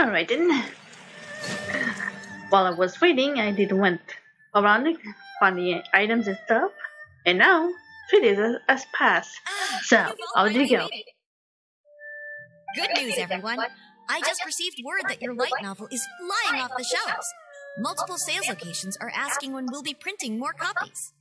Alright then. While I was waiting, I did went around it, found the items and stuff, and now 3 days has passed. So, how did it go? Good news, everyone. I just received word that your light novel is flying off the shelves. Multiple sales locations are asking when we'll be printing more copies.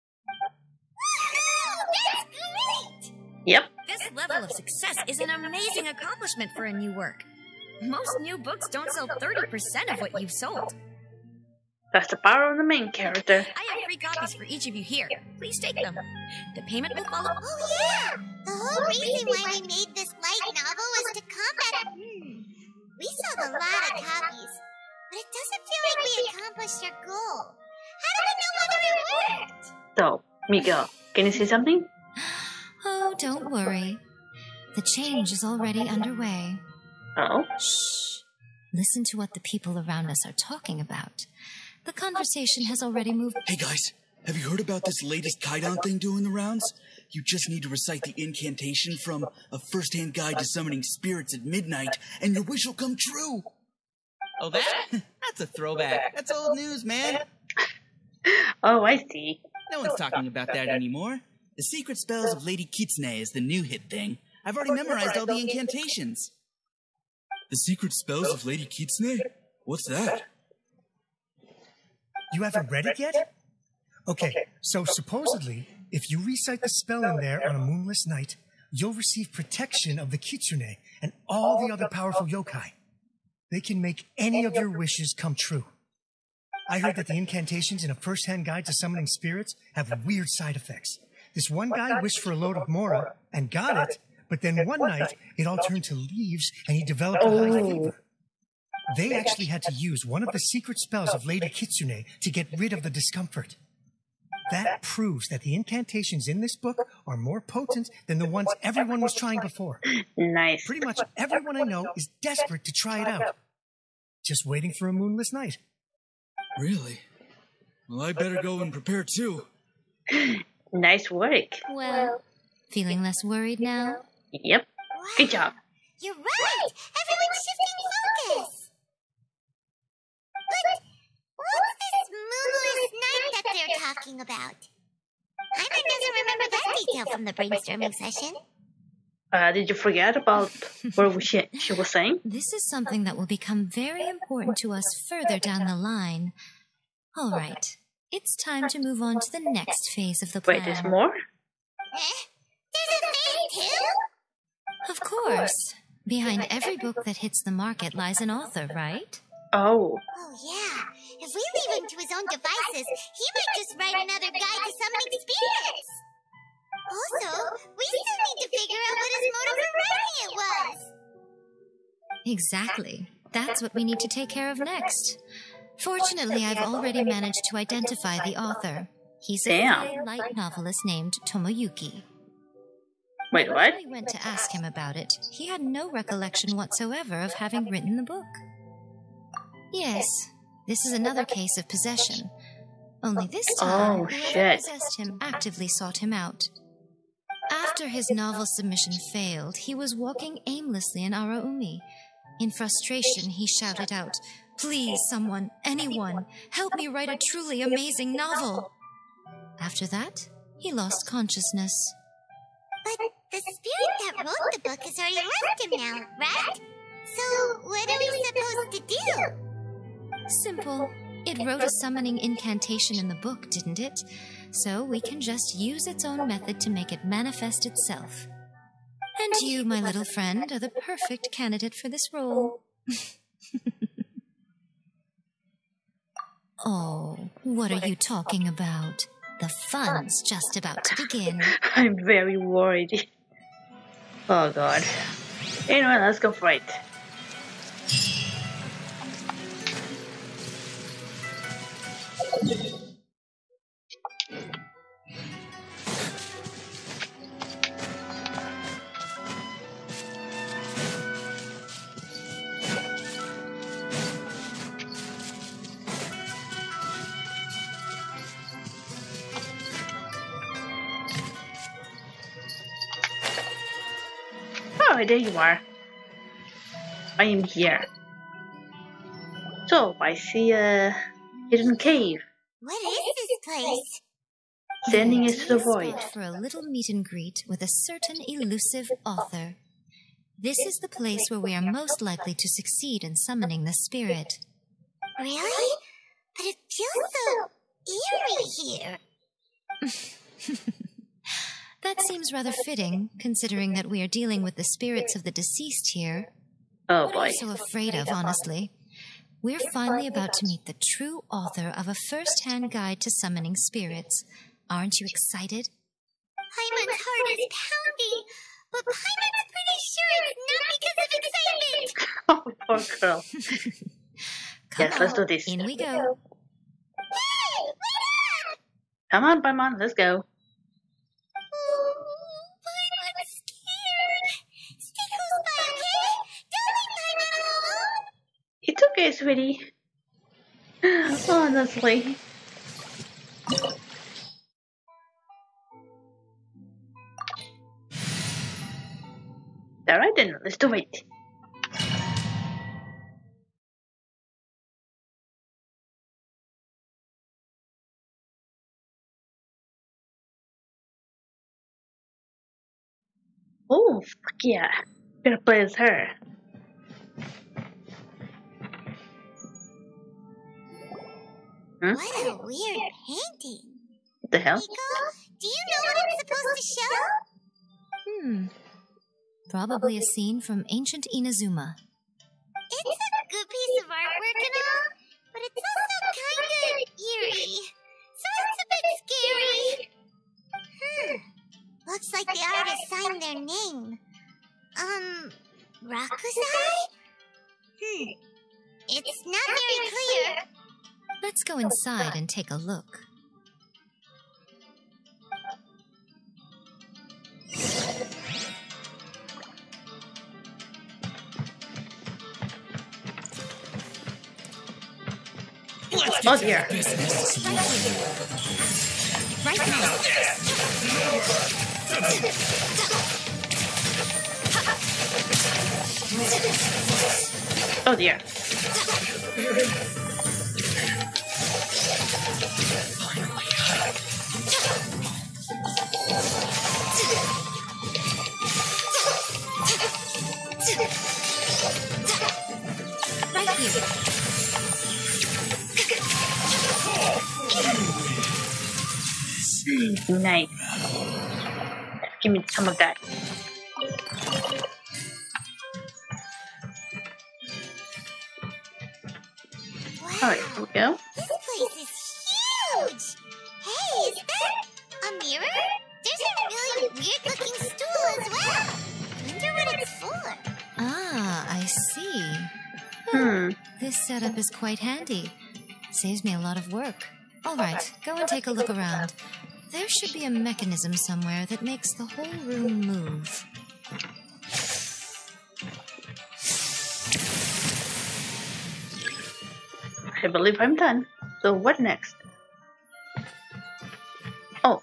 That's great! Yep. This level of success is an amazing accomplishment for a new work. Most new books don't sell 30% of what you've sold. That's the power of the main character. I have 3 copies for each of you here. Please take them. The payment will follow. Oh yeah! The whole reason why we made this light novel was to combat... We sold a lot of copies, but it doesn't feel like we accomplished our goal. How do we know whether it worked? So, Miko, can you say something? Oh, don't worry. The change is already underway. Oh? Shh. Listen to what the people around us are talking about. The conversation has already moved. Hey guys, have you heard about this latest Kaidan thing doing the rounds? You just need to recite the incantation from A First-Hand Guide to Summoning Spirits at Midnight, and your wish will come true! Oh, that's a throwback. That's old news, man. Oh, I see. No one's talking about that anymore. The Secret Spells of Lady Kitsune is the new hit thing. I've already memorized all the incantations. The Secret Spells of Lady Kitsune? What's that? You haven't read it yet? Okay, so supposedly, if you recite the spell in there on a moonless night, you'll receive protection of the Kitsune and all the other powerful yokai. They can make any of your wishes come true. I heard that the incantations in A First-Hand Guide to Summoning Spirits have weird side effects. This one guy wished for a load of mora and got it, but then one night it all turned to leaves and he developed a high fever. They actually had to use one of the secret spells of Lady Kitsune to get rid of the discomfort. That proves that the incantations in this book are more potent than the ones everyone was trying before. Nice. Pretty much everyone I know is desperate to try it out. Just waiting for a moonless night. Really? Well, I better go and prepare too. Nice work. Well, feeling less worried now? Yep. Good job. You're right! Everyone's shifting focus! But what's this moonless night that they're talking about? Paimon doesn't remember that detail from the brainstorming session. Did you forget about what she was saying? This is something that will become very important to us further down the line. All right, it's time to move on to the next phase of the plan. Wait, there's more? There's a phase 2? Of course. Behind every book that hits the market lies an author, right? Oh. Oh yeah, if we leave him to his own devices, he might just write another guide to summoning spirits. Also, we still need to figure out what his motive for writing it was. Exactly. That's what we need to take care of next. Fortunately, I've already managed to identify the author. He's a fine light novelist named Tomoyuki. Wait, what? When we went to ask him about it, he had no recollection whatsoever of having written the book. Yes, this is another case of possession. Only this time, whoever possessed him actively sought him out. After his novel submission failed, he was walking aimlessly in Araumi. In frustration, he shouted out, "Please, someone, anyone, help me write a truly amazing novel." After that, he lost consciousness. But the spirit that wrote the book has already left him now, right? So, what are we supposed to do? Simple. It wrote a summoning incantation in the book, didn't it? So we can just use its own method to make it manifest itself. And you, my little friend, are the perfect candidate for this role. Oh, what are you talking about? The fun's just about to begin. I'm very worried. Oh god. Anyway, let's go for it. Oh, there you are. I am here. So, I see a hidden cave. What is this place? Sending it to the Ideal void. spot for a little meet and greet with a certain elusive author. This is the place where we are most likely to succeed in summoning the spirit. Really? But it feels so eerie here. That seems rather fitting, considering that we are dealing with the spirits of the deceased here. Oh What are boy. you so afraid of, honestly? We're finally about to meet the true author of a first-hand guide to summoning spirits. Aren't you excited? Paimon's heart is pounding, but Paimon's pretty sure it's not because of excitement. Oh, poor girl. Come Yes, let's on, do this. In we go. Hey, wait up! Come on, Paimon, let's go. Paimon's scared. Stay close by, okay? Don't leave Paimon alone. It's okay, sweetie. Honestly. Alright then, let's do it. Oh, fuck yeah. Gonna play as her. What a weird painting. What the hell? Nico, do you know what it's supposed to show? Probably a scene from ancient Inazuma. It's a good piece of artwork and all, but it's also kind of eerie. So it's a bit scary. Looks like the artist signed their name. Rakusai? It's not very clear. Let's go inside and take a look. Oh dear. Right now. Oh dear. Right here. Nice. Give me some of that. Alright, here we go. This place is huge! Hey, is that a mirror? There's a really weird-looking stool as well. Wonder what it's for. Ah, I see. This setup is quite handy. Saves me a lot of work. All right, go and take a look around. There should be a mechanism somewhere that makes the whole room move. I believe I'm done. So what next? Oh.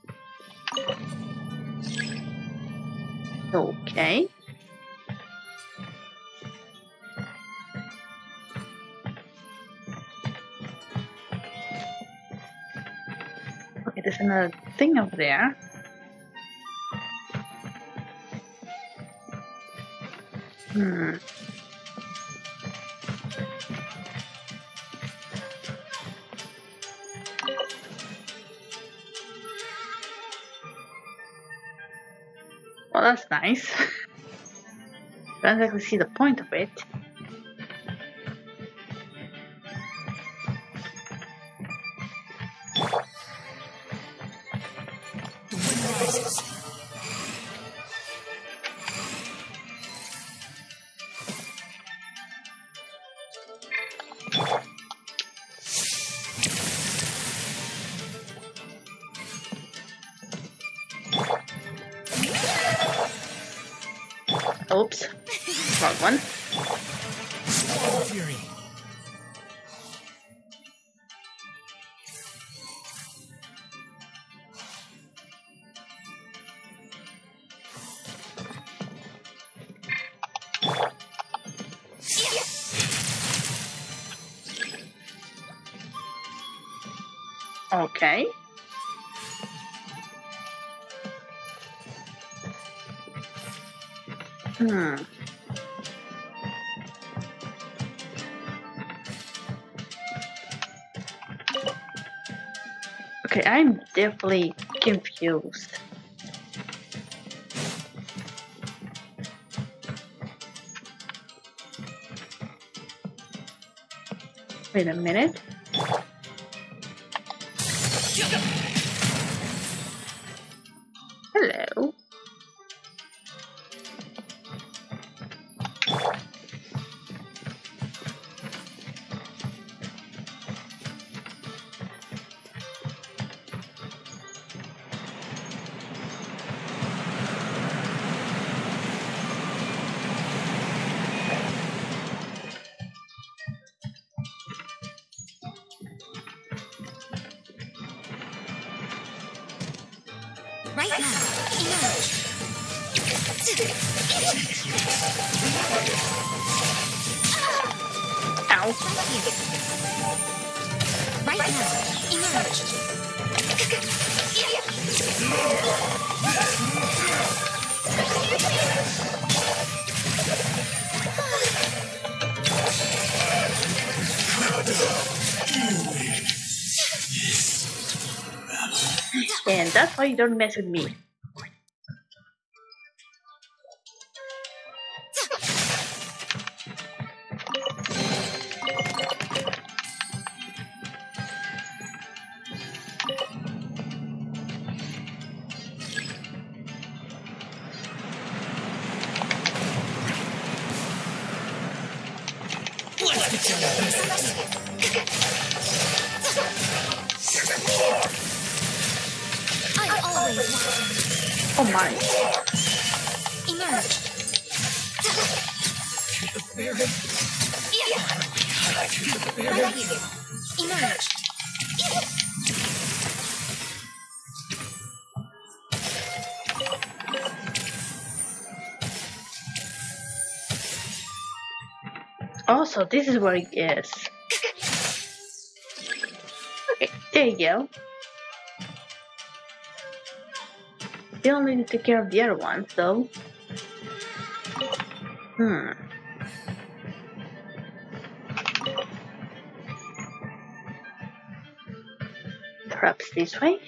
Okay. Okay, there's another thing over there. Well, that's nice. Don't exactly see the point of it. The wind rises. Oops. Wrong one. Swallow Fury. Okay. Okay, I'm definitely confused. Wait a minute. Hello. Right now, emerge. Ow. Right now, emerge. And that's why you don't mess with me. I'm always watching. Oh my. Emerge. Right here. Emerge. Also, this is where it is. Okay, there you go. Still need to take care of the other ones, though. Perhaps this way?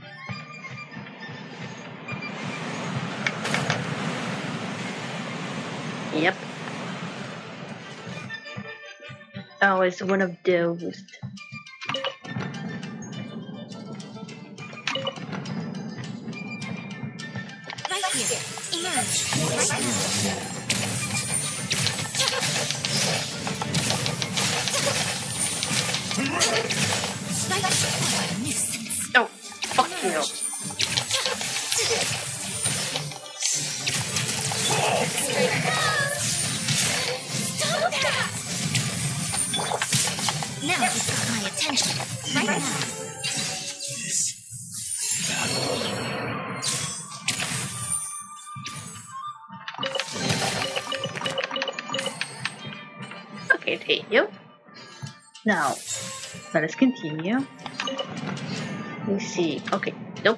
Yep. Oh, it's one of those. Right here. Emerge. Right now. Right. What a nuisance. Oh, fuck you. Now you've got my attention. Right now. Okay, there you go. Now, let us continue. Let's see. Okay, nope.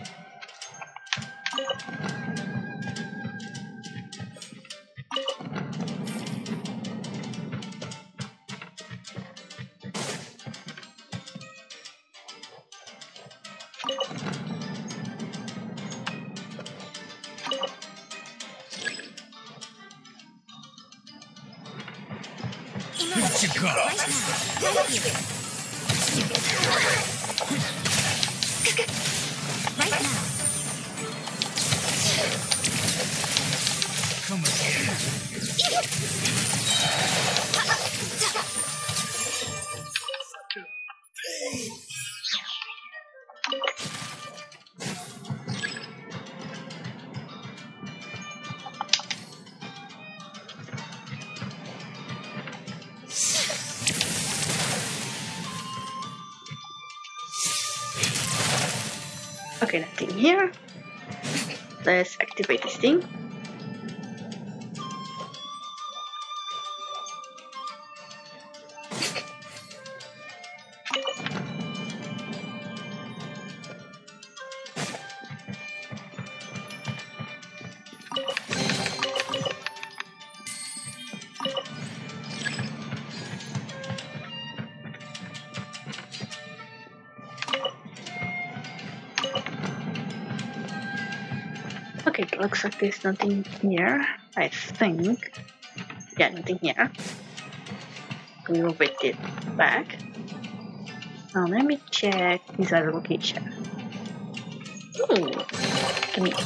What you got? Right now. Right here. Right now. Come again. Okay, nothing here. Let's activate this thing. Okay, looks like there's nothing here. I think. Yeah, nothing here. We will wait it back. Now let me check these other locations. Ooh, give me.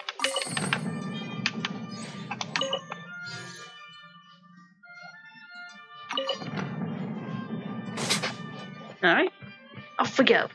Alright, off we go.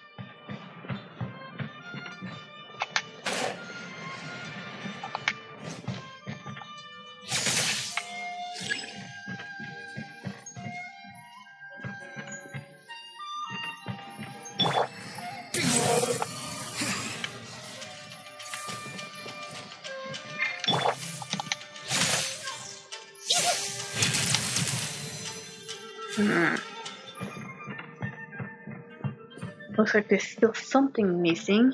Looks like there's still something missing.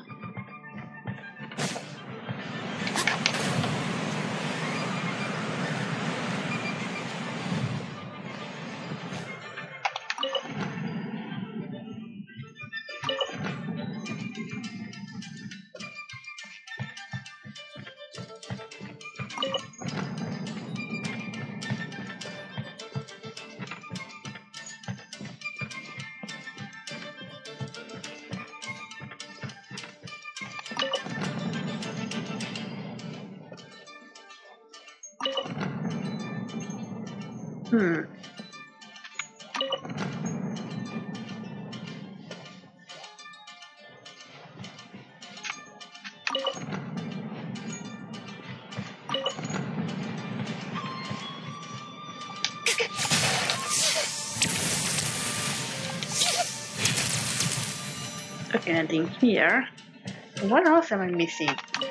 Okay, nothing here. What else am I missing?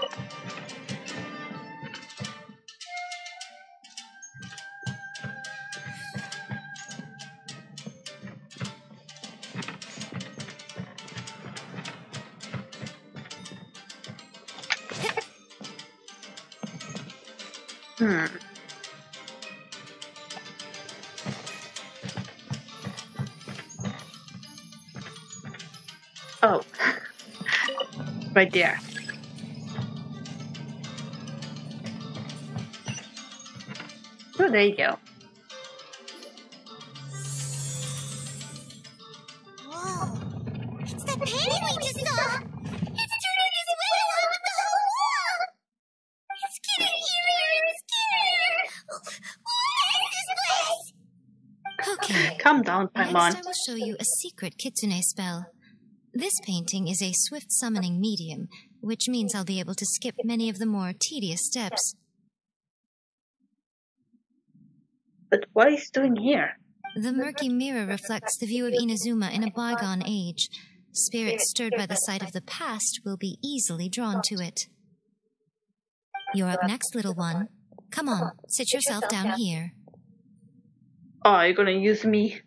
Oh, right there. Oh, there you go. Whoa! It's that painting we just saw! It's turning its way along with the whole wall! It's getting eerier and scarier! What is this place? Okay. Calm down, Paimon. Next I will show you a secret Kitsune spell. This painting is a swift summoning medium, which means I'll be able to skip many of the more tedious steps. But what is doing here? The murky mirror reflects the view of Inazuma in a bygone age. Spirits stirred by the sight of the past will be easily drawn to it. You're up next, little one. Come on, sit yourself down here. Oh, you're gonna use me?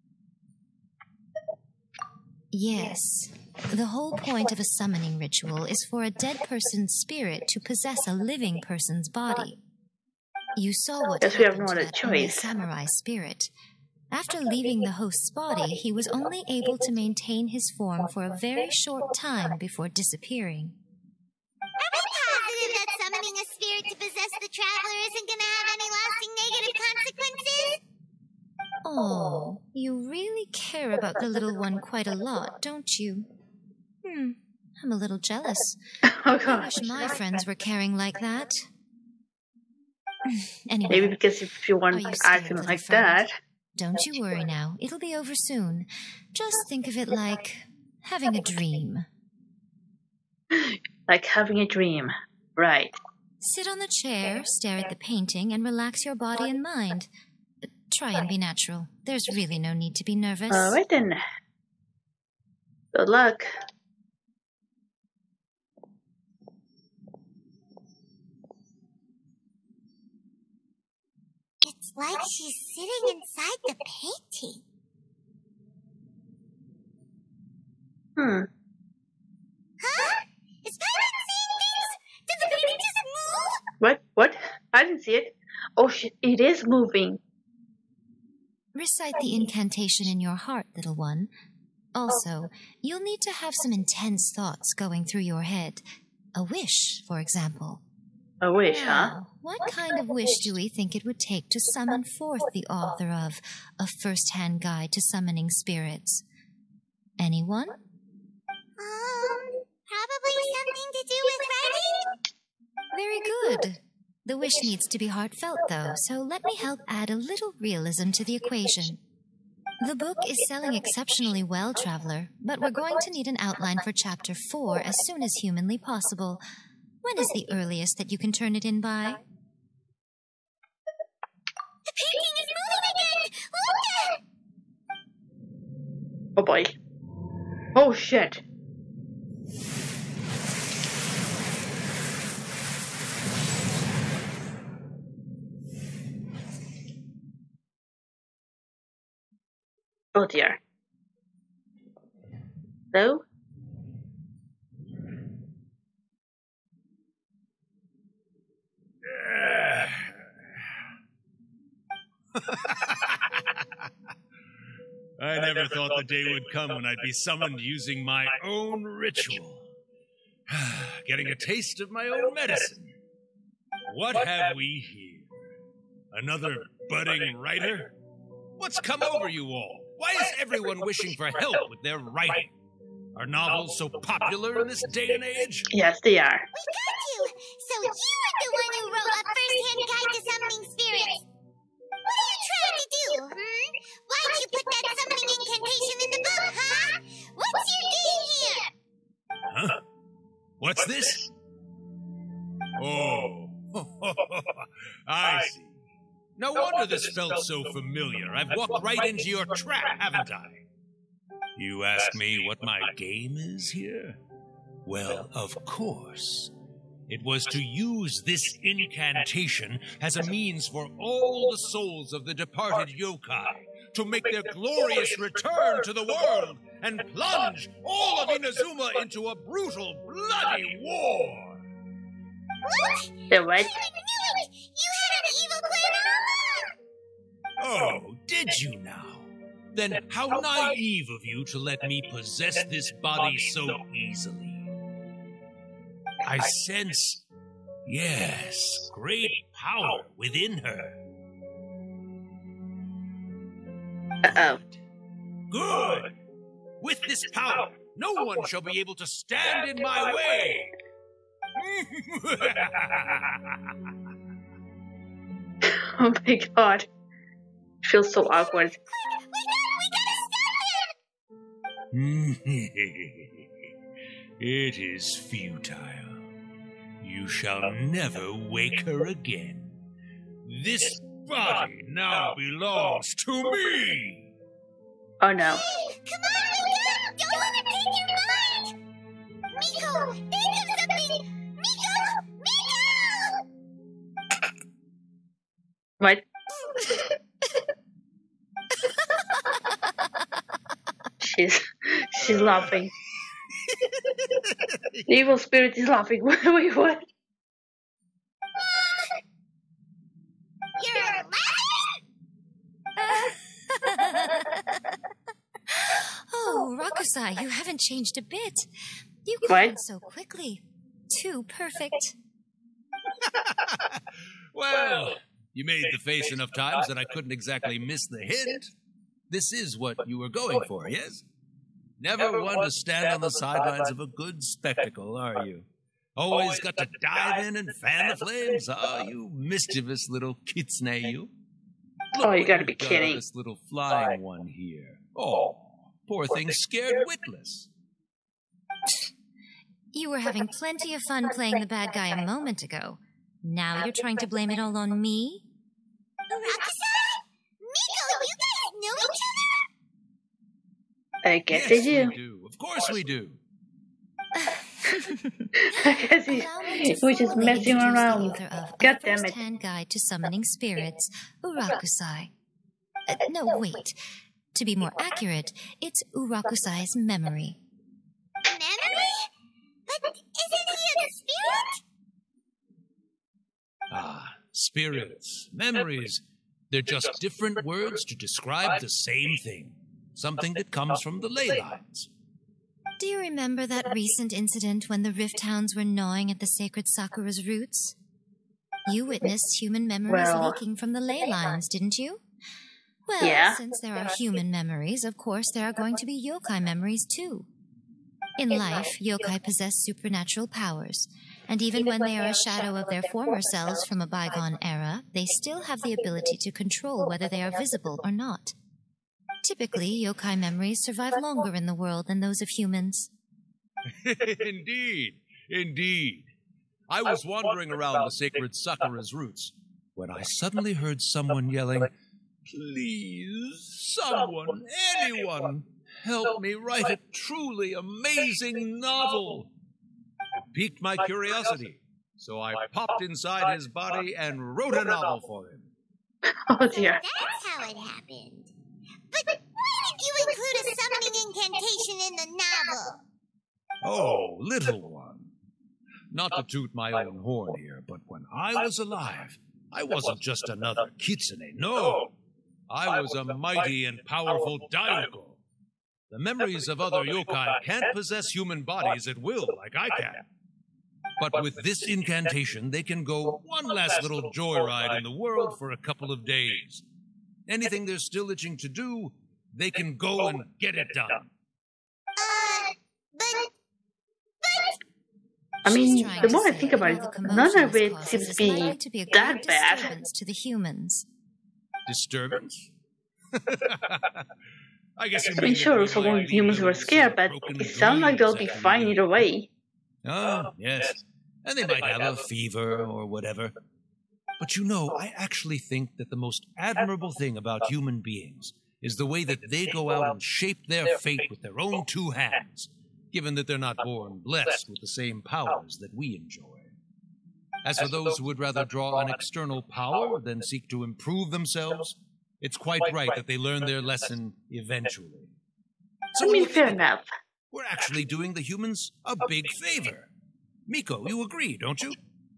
Yes. The whole point of a summoning ritual is for a dead person's spirit to possess a living person's body. You saw what Yes, we have happened no to other that holy choice. samurai spirit. After leaving the host's body, he was only able to maintain his form for a very short time before disappearing. Are we positive that summoning a spirit to possess the traveler isn't gonna have any lasting negative consequences? Oh, you really care about the little one quite a lot, don't you? I'm a little jealous. Oh I gosh. wish my friends were caring like that. Anyway, Maybe because if you want Are you to scared, act him little like friend? that. don't you worry now. It'll be over soon. Just think of it like having a dream. Like having a dream. Right. Sit on the chair, stare at the painting, and relax your body and mind. Try and be natural. There's really no need to be nervous. Alright then. Good luck. It's like she's sitting inside the painting. Huh? Is Paimon seeing things? Did the painting just move? What? I didn't see it. Oh shit, it is moving. Recite the incantation in your heart, little one. Also, you'll need to have some intense thoughts going through your head. A wish, for example. A wish, huh? Now, what kind of wish do we think it would take to summon forth the author of A First-Hand Guide to Summoning Spirits? Anyone? Probably something to do with writing? Very good. The wish needs to be heartfelt, though, so let me help add a little realism to the equation. The book is selling exceptionally well, Traveler, but we're going to need an outline for Chapter 4 as soon as humanly possible. When is the earliest that you can turn it in by? The painting is moving again! Look! Oh boy. Oh shit. Oh dear. Hello? I never thought the day would come when I'd be summoned using my own ritual. Getting a taste of my own medicine. What have we here? Another budding writer? What's come over you all? Why is everyone wishing for help with their writing? Are novels so popular in this day and age? Yes, they are. We got you! So you are the one who wrote A First-Hand Guide to Summoning Spirits! What are you trying to do, Why'd you put that summoning incantation in the book, huh? What's your game here? Huh? What's this? Oh, I see. No wonder this felt so familiar. I've walked right into your trap, haven't I? You ask me what my game is here? Well, of course. It was to use this incantation as a means for all the souls of the departed yokai to make their glorious return to the world and plunge all of Inazuma into a brutal, bloody war. What? The what? I knew it! You had an evil plan all along! Oh, did you now? Then how naive of you to let me possess this body so easily. I sense, yes, great power within her. Uh-oh. Good! With this power, no one shall be able to stand in my way! Oh my god. Feels so awkward. We gotta stop him! It is futile. You shall never wake her again. This body now belongs to me! Oh no. Hey, come on, wake up! Don't let him take your mind! Miko, think of something! Miko! Miko! What? She's laughing. The evil spirit is laughing. Wait, what? You're Oh, Rakusai, you haven't changed a bit. You What? caught on so quickly. Too perfect. Well, you made the face enough times that I couldn't exactly miss the hint. This is what you were going for, yes? Never one to stand on the sidelines of a good spectacle, are you? Always got to dive in and fan the flames. Oh, you mischievous little kitsune, you. Look Oh, you what gotta be you've done kidding. to this little flying one here. Oh, poor thing scared witless. You were having plenty of fun playing the bad guy a moment ago. Now you're trying to blame it all on me? Rakusai? Miko, you guys know each I guess Yes, they do. we do. Of course we do. I guess Allow me to we're just formally messing introduce around. the author of God A damn it. First-Hand Guide to Summoning Spirits, Urakusai. No, wait. To be more accurate, it's Urakusai's memory. other? Memory? But isn't he a spirit? Ah, spirits, memories. They're just different words to describe the same thing. Something that comes from the ley lines. Do you remember that recent incident when the Rift Hounds were gnawing at the sacred Sakura's roots? You witnessed human memories leaking from the ley lines, didn't you? Well, since there are human memories, of course there are going to be yokai memories too. In life, yokai possess supernatural powers, and even when they are a shadow of their former selves from a bygone era, they still have the ability to control whether they are visible or not. Typically, yokai memories survive longer in the world than those of humans. Indeed, indeed. I was wandering around the sacred Sakura's roots when I suddenly heard someone yelling, "Please, someone, anyone, help me write a truly amazing novel." It piqued my curiosity, so I popped inside his body and wrote a novel for him. Oh dear. That's how it happened. But why did you include a summoning incantation in the novel? Oh, little one. Not to toot my own horn here, but when I was alive, I wasn't just another kitsune, no. I was a mighty and powerful Daiko. The memories of other yokai can't possess human bodies at will like I can. But with this incantation, they can go one last little joyride in the world for a couple of days. Anything they're still itching to do, they can go and get it done. I mean, the more I think about it, none of it seems to be that bad. To the humans. Disturbance? I guess you mean, sure, so long humans were scared, but it sounds like they'll be fine either way. Oh, yes. And they might have a fever or whatever. But you know, I actually think that the most admirable thing about human beings is the way that they go out and shape their fate with their own two hands, given that they're not born blessed with the same powers that we enjoy. As for those who would rather draw on external power than seek to improve themselves, it's quite right that they learn their lesson eventually. So, I mean, fair enough. We're actually doing the humans a big favor. Miko, you agree, don't you?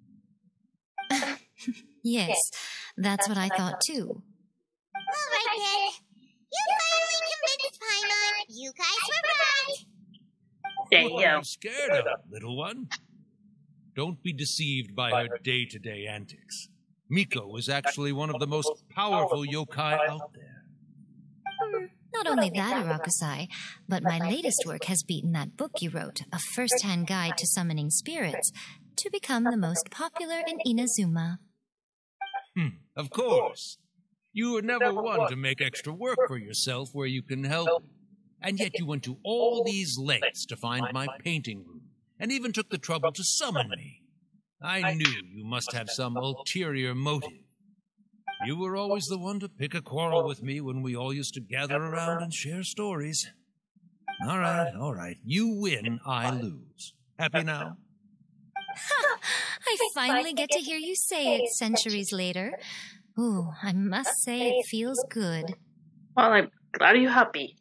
Yes, that's what I thought too. All right, then. You finally convinced Paimon. You guys were right. There you What go. are you scared of, little one? Don't be deceived by her day-to-day antics. Miko is actually one of the most powerful yokai out there. Not only that, Urakusai, but my latest work has beaten that book you wrote, A First-Hand Guide to Summoning Spirits, to become the most popular in Inazuma. Of course. You were never one to make extra work for yourself where you can help it. And yet you went to all these lengths to find my painting room, and even took the trouble to summon me. I knew you must have some ulterior motive. You were always the one to pick a quarrel with me when we all used to gather around and share stories. All right. You win, I lose. Happy now? I finally get to hear you say it centuries later. Ooh, I must say it feels good. Well, I'm glad you're happy.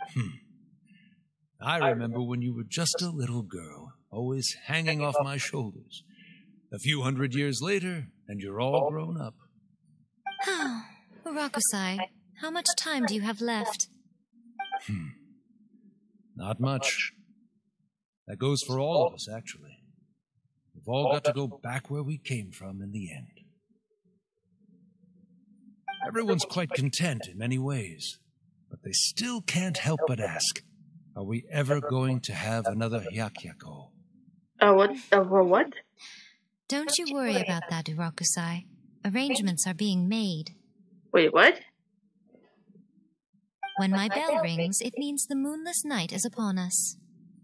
I remember when you were just a little girl, always hanging off my shoulders. A few hundred years later, and you're all grown up. Urakusai, how much time do you have left? Not much. That goes for all of us, actually. We've all got to go back where we came from in the end. Everyone's quite content in many ways, but they still can't help but ask, are we ever going to have another Hyakyako? What? Don't you worry about that, Urakusai. Arrangements are being made. Wait, what? When my bell rings, it means the moonless night is upon us.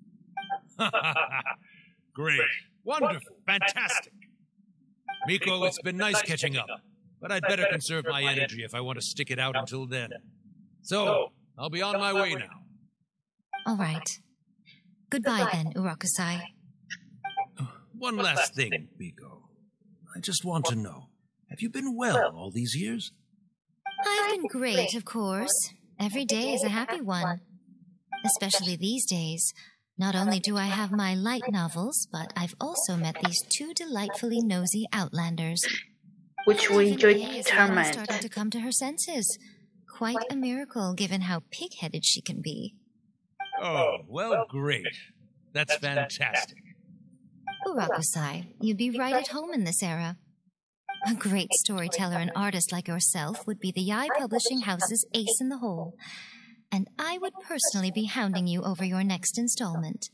Great. Wonderful. Fantastic. Miko, it's been nice catching up, but I'd better conserve my energy if I want to stick it out until then. So, I'll be on my way now. All right. Goodbye then, Urakusai. One last thing, Miko. I just want to know, have you been well all these years? I've been great, of course. Every day is a happy one. Especially these days. Not only do I have my light novels, but I've also met these two delightfully nosy outlanders. Which we enjoyed Torment. Starting to come to her senses. Quite a miracle, given how pig-headed she can be. Oh, well, great. That's fantastic. Urakusai, you'd be right at home in this era. A great storyteller and artist like yourself would be the Yae Publishing House's ace in the hole. And I would personally be hounding you over your next installment.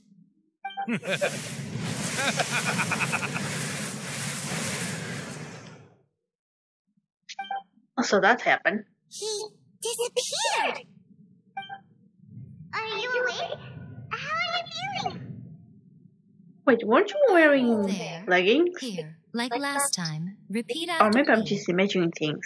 So that happened. He disappeared. Are you awake? How are you feeling? Wait, weren't you wearing There. leggings? Here, like last time, repeat after Or maybe I'm me. just imagining things.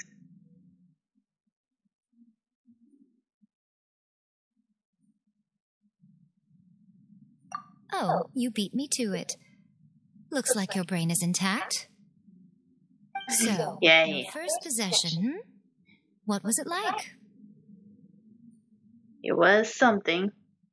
Oh, you beat me to it. Looks like your brain is intact. So, Yeah. your first possession, what was it like? It was something.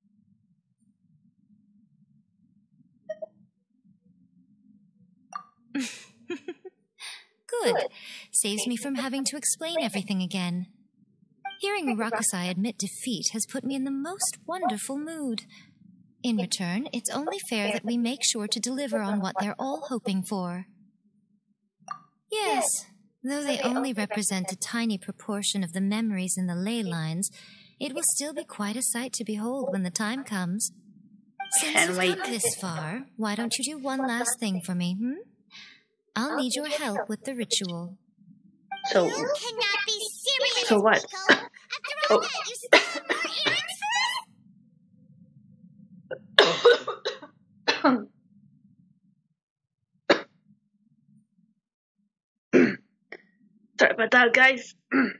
Good. Saves me from having to explain everything again. Hearing Rakusai admit defeat has put me in the most wonderful mood. In return, it's only fair that we make sure to deliver on what they're all hoping for. Yes, though they only represent a tiny proportion of the memories in the ley lines, it will still be quite a sight to behold when the time comes. Since Can't you've wait. come this far, why don't you do one last thing for me, I'll need your help with the ritual. So, You cannot be serious, So what? Nico. After all Oh. that, you still have more errands for us? sorry about that, guys.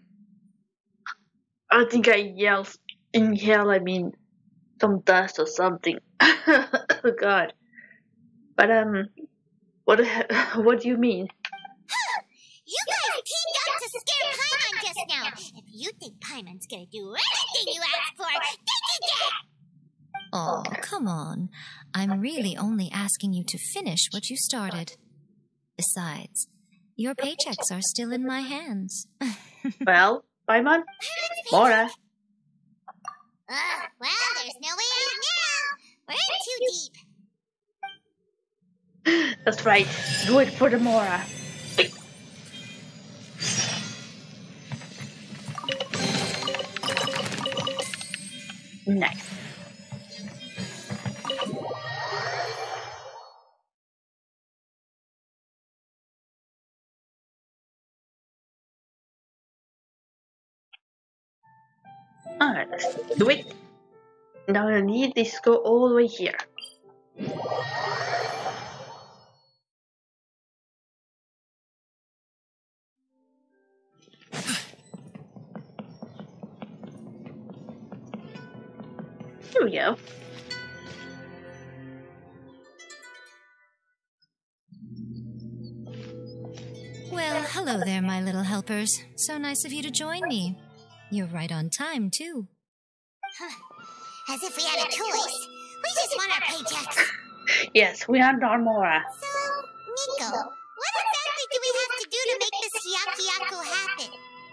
I think I inhale, some dust or something. Oh god. But, what do you mean? You guys teamed up to scare Paimon just now. If you think Paimon's gonna do anything you ask for, then you get! Oh, come on. I'm really only asking you to finish what you started. Besides, your paychecks are still in my hands. Well, Paimon? Mora. Well, there's no way out now. We're in too deep. That's right. Do it for the Mora. Nice. Alright, let's do it. Now I need this to go all the way here. Here we go. Well, hello there, my little helpers. So nice of you to join me. You're right on time, too. As if we had a choice. We just want our paychecks. Yes, we are our Mora. So, Nico, what exactly do we have to do to make this Hyakuyaku happen?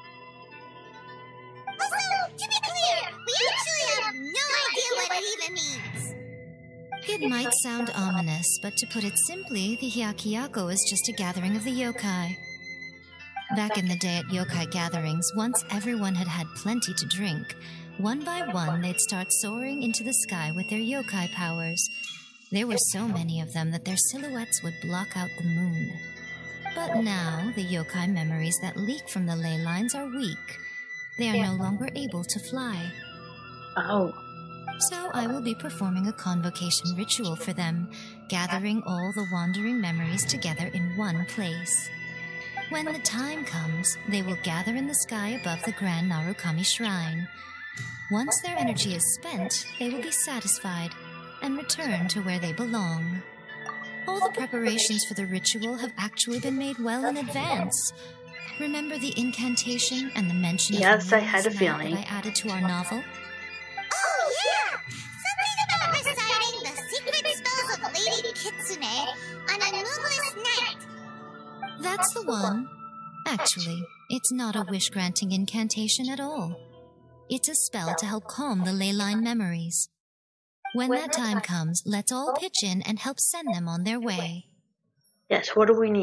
Also, to be clear, we actually have no idea what it even means. It might sound ominous, but to put it simply, the Hyakuyaku is just a gathering of the yokai. Back in the day at yokai gatherings, once everyone had had plenty to drink, one by one they'd start soaring into the sky with their yokai powers. There were so many of them that their silhouettes would block out the moon. But now, the yokai memories that leak from the ley lines are weak. They are no longer able to fly. Oh. So I will be performing a convocation ritual for them, gathering all the wandering memories together in one place. When the time comes, they will gather in the sky above the Grand Narukami Shrine. Once their energy is spent, they will be satisfied and return to where they belong. All the preparations for the ritual have actually been made well in advance. Remember the incantation and the mention Yes, of the I had a moon's night feeling. that I added to our novel? Oh, yeah! Something about reciting the secret spells of Lady Kitsune on a moonless night. That's the one. Actually, it's not a wish-granting incantation at all. It's a spell to help calm the ley line memories. When that time comes, let's all pitch in and help send them on their way. Yes, what do we need?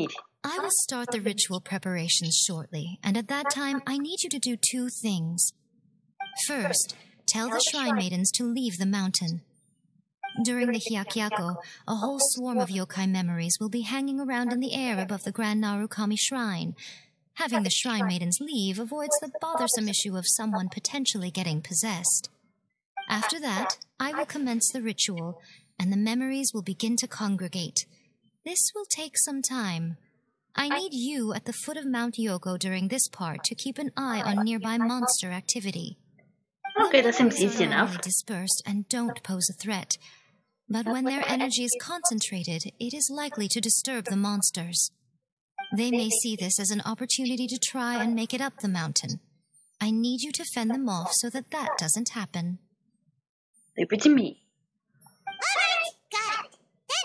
I will start the ritual preparations shortly, and at that time I need you to do 2 things. First, tell the Shrine Maidens to leave the mountain. During the Hyakyako, a whole swarm of yokai memories will be hanging around in the air above the Grand Narukami Shrine. Having the Shrine Maidens leave avoids the bothersome issue of someone potentially getting possessed. After that, I will commence the ritual, and the memories will begin to congregate. This will take some time. I need you at the foot of Mount Yogo during this part to keep an eye on nearby monster activity. Okay, that seems easy enough. Dispersed and don't pose a threat. But when their energy is concentrated, it is likely to disturb the monsters. They may see this as an opportunity to try and make it up the mountain. I need you to fend them off so that doesn't happen. Leave it to me. Alright, got it.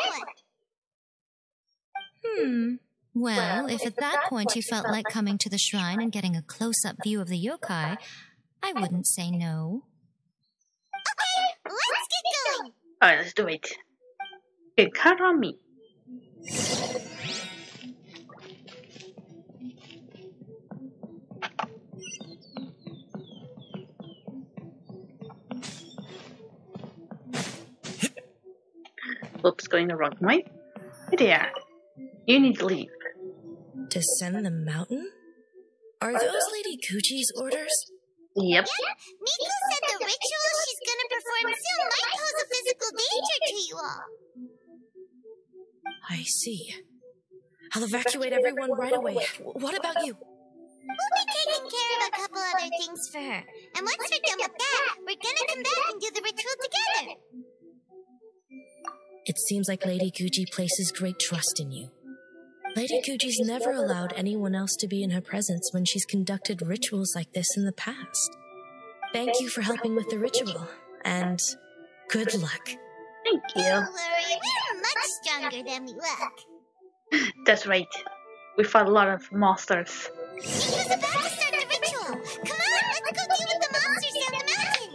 Then what? Well, if at that point you felt like coming to the shrine and getting a close-up view of the yokai, I wouldn't say no. Okay, let's get going. Alright, let's do it. Okay, count on me. Oops, going the wrong way. Hey there. You need to leave. Descend the mountain? Are those Lady Kuchi's orders? Yep. Miku said the ritual she's gonna perform soon might pose a physical danger to you all. I see. I'll evacuate everyone right away. What about you? We'll be taking care of a couple other things for her. And once we're done with that, we're gonna come back and do the ritual together. It seems like Lady Kuchi places great trust in you. Lady Kuchi's never allowed anyone else to be in her presence when she's conducted rituals like this in the past. Thank you for helping with the ritual, and good luck. Thank you. Don't worry, we're much stronger than we look. That's right. We fought a lot of monsters. Miku's about to start the ritual. Come on, let's go deal with the monsters down the mountain.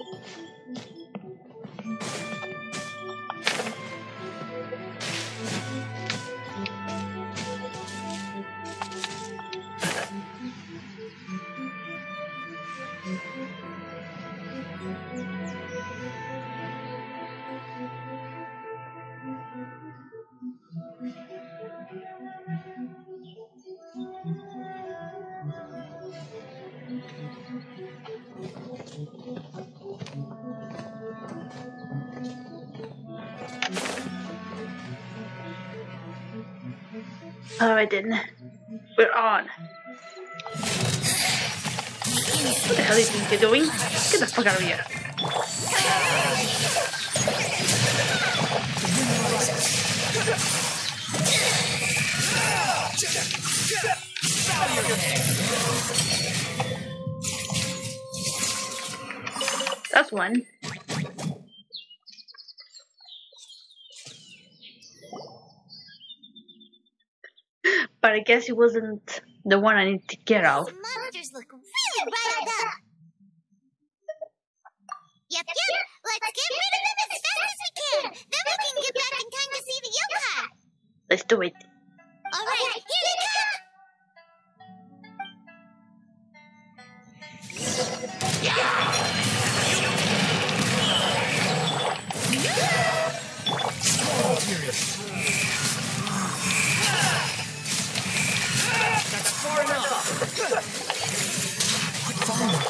Alright then. We're on. What the hell do you think you're doing? Get the fuck out of here. That's one. But I guess it wasn't the one I need to get out. The monsters look really riled up. Yep. Let's get rid of them as fast as we can. Then we can get back in time to see the yokai. Let's do it. Alright, here they come. That's far enough. Quit following.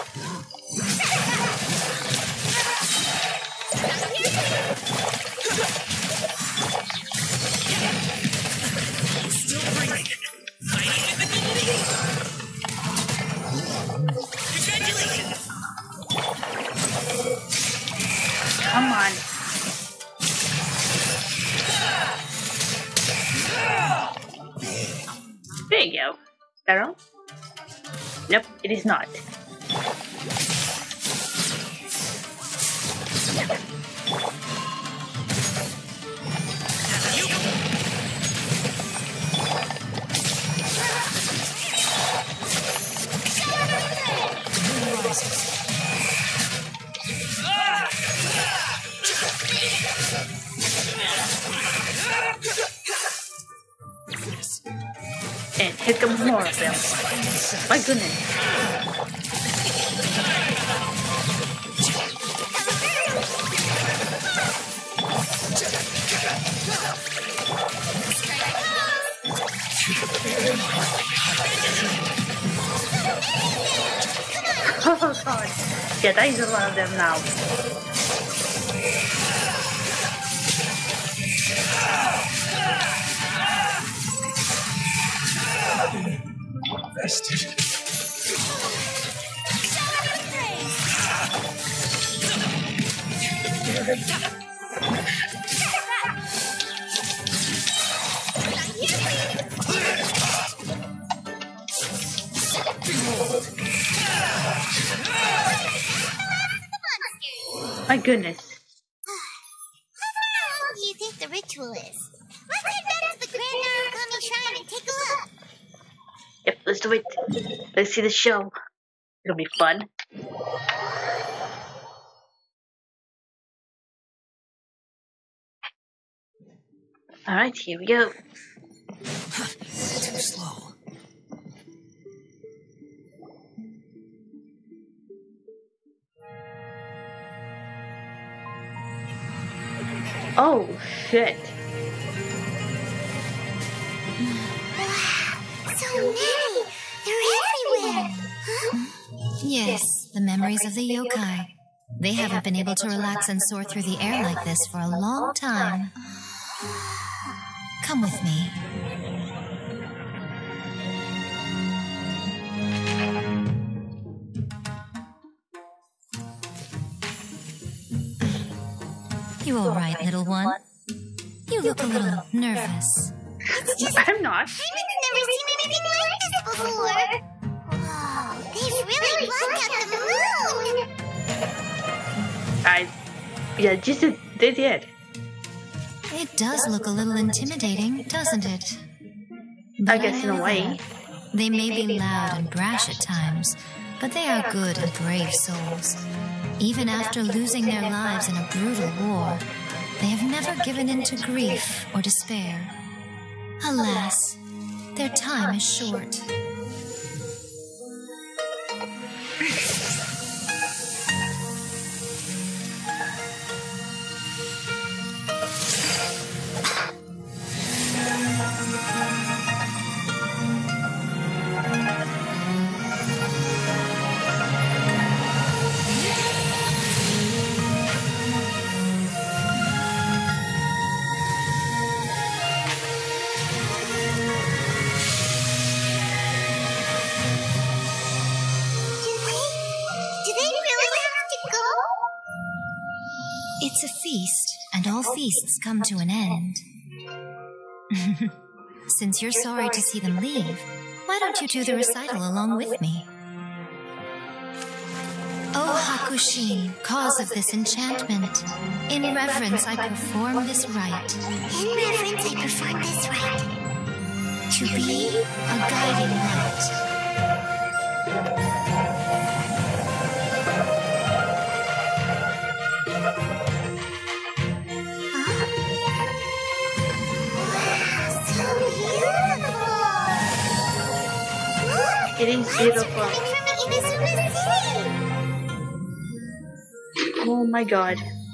Still breathing. Congratulations. Come on. There you go. Arrow? Nope, it is not. And here comes more of them. My goodness. Oh god. Yeah, that is a lot of them now. My goodness. How long do you think the ritual is? Let's head back to the Grand Narukami Shrine and take a look. Yep, let's do it. Let's see the show. It'll be fun. Alright, here we go. Too slow. Oh, shit. Wow, so many! They're everywhere! Huh? Yes, the memories of the yokai. They haven't been able to relax and soar through the air like this for a long time. Come with me. You all right, little one? You look a little nervous. I'm not. I've never seen anything like this before! Whoa, they've really blocked out the moon! Yeah, just they did. It does look a little intimidating, doesn't it? But I guess in a way. They may be loud and brash at times, but they are good and brave souls. Even after losing their lives in a brutal war, they have never given in to grief or despair. Alas, their time is short. It's a feast, and all feasts come to an end. Since you're sorry to see them leave, why don't you do the recital along with me? O Hakushin, cause of this enchantment, in reverence I perform this rite. In reverence I perform this rite. To be a guiding light. It is beautiful. Oh my god.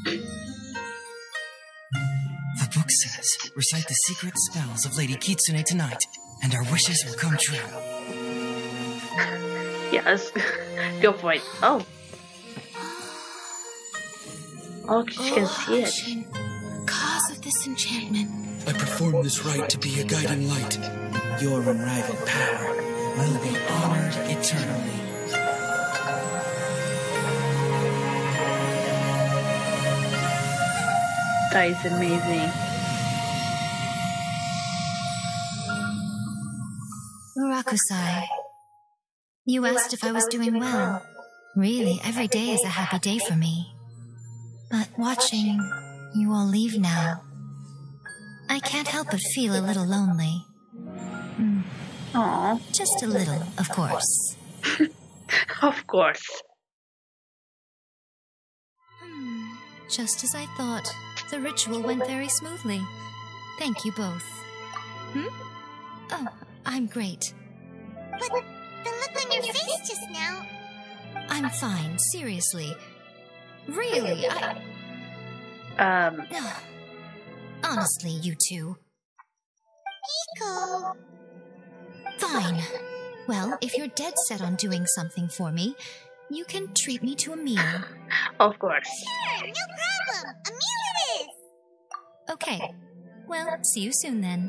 The book says, recite the secret spells of Lady Kitsune tonight, and our wishes will come true. Yes. Go for it. Oh. Oh, she can see it. Cause of this enchantment. I perform this rite to be a guiding light. Your unrivaled power will be honored eternally. That is amazing. Rakusai, you asked if I was doing well. Really, every day is a happy day for me. But watching you all leave now, I can't help but feel a little lonely. Aww. Just a little, of course. Of course. Just as I thought, the ritual went very smoothly. Thank you both. Oh, I'm great. But the look on your face just now... I'm fine, seriously. Really, honestly, you two. Miko! Fine. Well, if you're dead set on doing something for me, you can treat me to a meal. Of course. Sure, no problem. A meal it is! Okay. Well, see you soon then.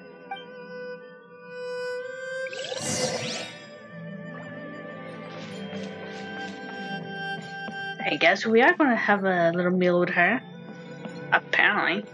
I guess we are gonna have a little meal with her. Apparently.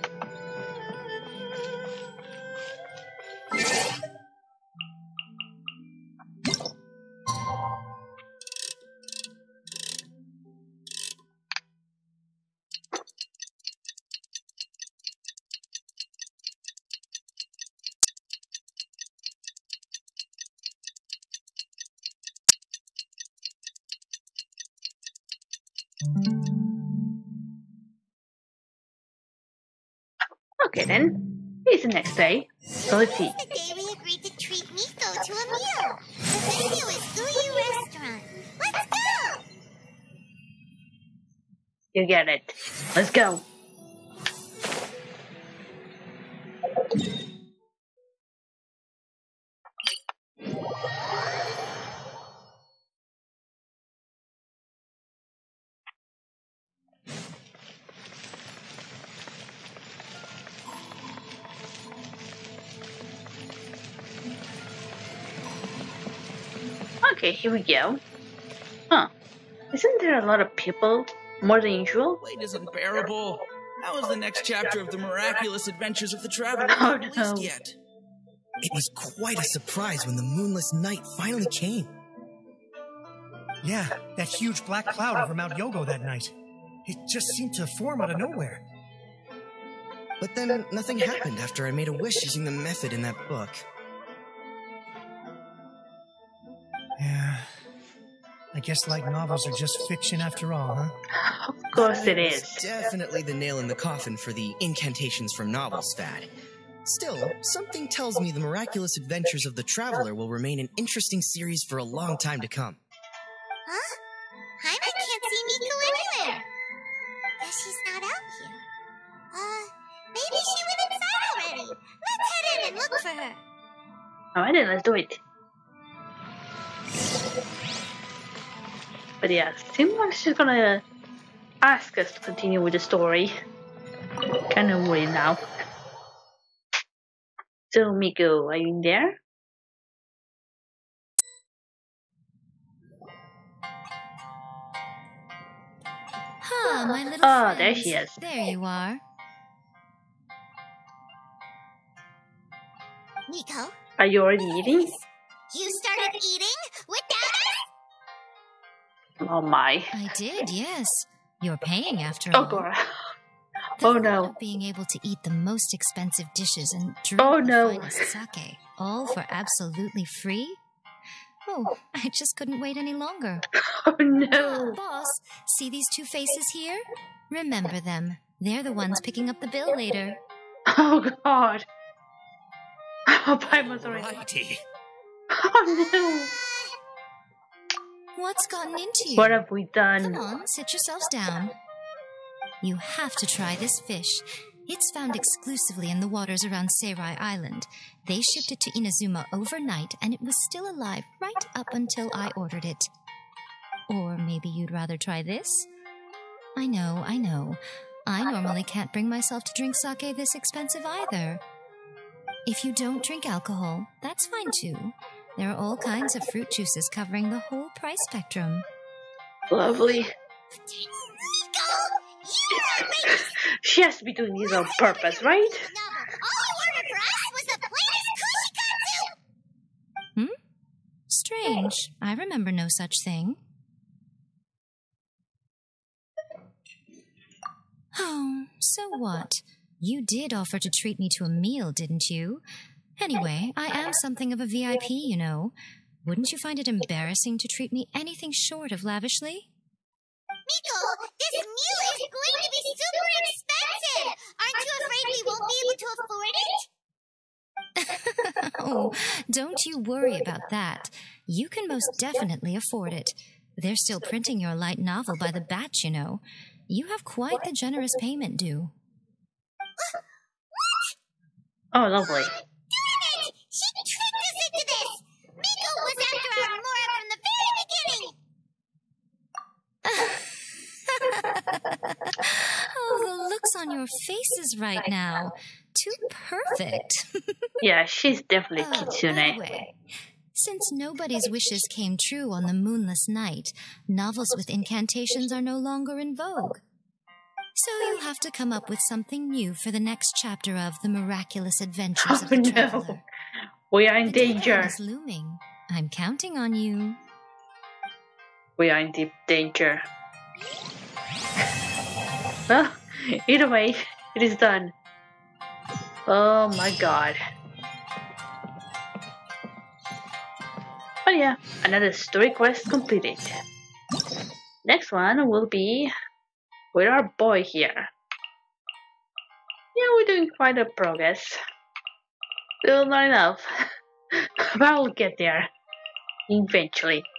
Okay then, it's the next day, so let's see. The day we agreed to treat Miko to a meal. The venue is Uyu Restaurant. Let's go! You get it. Let's go. Okay, here we go. Huh. Isn't there a lot of people? More than usual? Wait is unbearable. How is the next chapter of the miraculous adventures of the traveler Oh, not no. released yet? It was quite a surprise when the moonless night finally came. Yeah, that huge black cloud over Mount Yogo that night. It just seemed to form out of nowhere. But then nothing happened after I made a wish using the method in that book. Yeah. I guess light novels are just fiction after all, huh? Of course it is. Definitely the nail in the coffin for the incantations from novels fad. Still, something tells me the miraculous adventures of the traveler will remain an interesting series for a long time to come. Huh? Jaime can't see Miko anywhere. Guess she's not out here. Maybe she went inside already. Let's head in and look for her. Alright then, let's do it. But yeah, seems like she's gonna ask us to continue with the story. Kinda worried now. So, Miko, are you in there? Ah, my little Oh, friends. there she is. There you are. Miko? Are you already eating? You started eating without us? Oh my. I did, yes. You're paying after Oh all. god. The Oh thought no. of being able to eat the most expensive dishes and drink Oh the no. finest sake, all for absolutely free? Oh, I just couldn't wait any longer. Oh no. Boss, see these two faces here? Remember them. They're the ones picking up the bill later. Oh god. Oh, Paimon's already. Righty. Oh no. What's gotten into you? What have we done? Come on, sit yourselves down. You have to try this fish. It's found exclusively in the waters around Seirai Island. They shipped it to Inazuma overnight, and it was still alive right up until I ordered it. Or maybe you'd rather try this? I know. I normally can't bring myself to drink sake this expensive either. If you don't drink alcohol, that's fine too. There are all kinds of fruit juices covering the whole price spectrum. Lovely. Miko! You are outrageous! She has to be doing this on purpose, right? All you ordered for us was the plainest kushikatsu! Strange. I remember no such thing. Oh, so what? You did offer to treat me to a meal, didn't you? Anyway, I am something of a VIP, you know. Wouldn't you find it embarrassing to treat me anything short of lavishly? Miko, this meal is going to be super expensive! Aren't you afraid we won't be able to afford it? Oh, don't you worry about that. You can most definitely afford it. They're still printing your light novel by the batch, you know. You have quite the generous payment due. Oh, lovely. Darn it! She tricked us into this! Miko was after our Mora from the very beginning! Oh, the looks on your faces right now. Too perfect. Yeah, she's definitely By Kitsune. the way, since nobody's wishes came true on the moonless night, novels with incantations are no longer in vogue. So you'll have to come up with something new for the next chapter of The Miraculous Adventures of the Traveler. No. We are in The deadline danger. is looming. I'm counting on you. We are in deep danger. Well, either way, it is done. Oh my god. But yeah, another story quest completed. Next one will be with our boy here. Yeah, we're doing quite a progress. Still not enough. But we'll get there. Eventually.